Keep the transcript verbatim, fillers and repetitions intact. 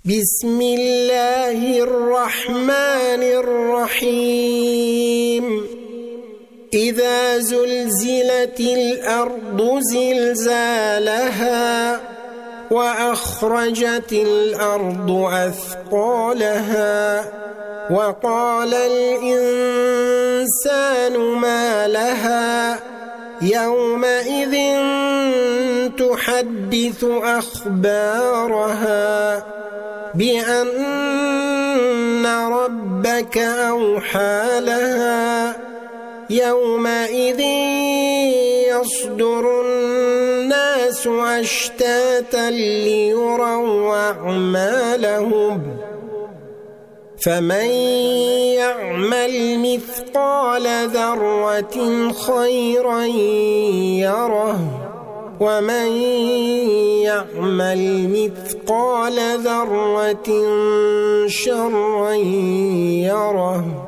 بسم الله الرحمن الرحيم إذا زلزلت الأرض زلزالها وأخرجت الأرض أثقالها وقال الإنسان ما لها يومئذ تحدث أخبارها بأن ربك أوحى لها يومئذ يصدر الناس أشتاتا ليروا أعمالهم فمن يعمل مثقال ذرة خيرا يره ومن يعمل مثقال ذرة شرا يره.